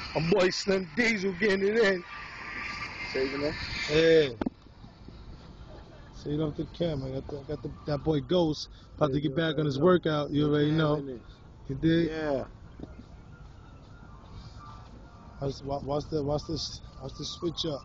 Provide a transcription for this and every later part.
My boy Slim Diezel getting it in. Saving it? Yeah. See it off the camera. Got that boy Ghost about to get back on his workout. You already know. You did? Yeah. Watch the switch up.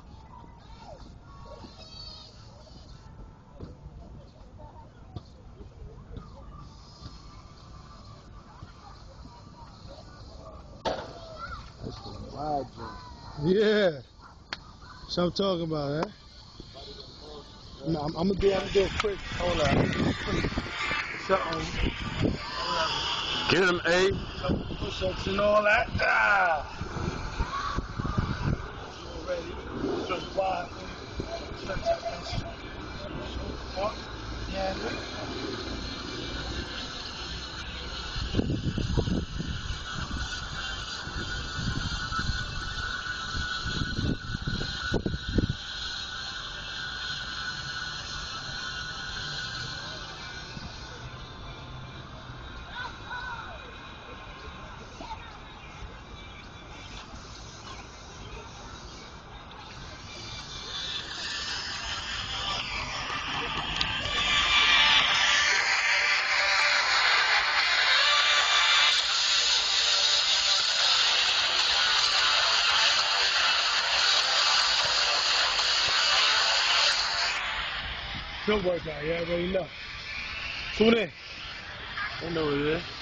That's the wild joint. Yeah. That's what I'm talking about, huh? No, I'm gonna do it quick. Hold on. Something. Get him, A. Some push-ups and all that. Ah. You ready? So wide. Yeah. Good workout, you already know. Tune in. I know what it is.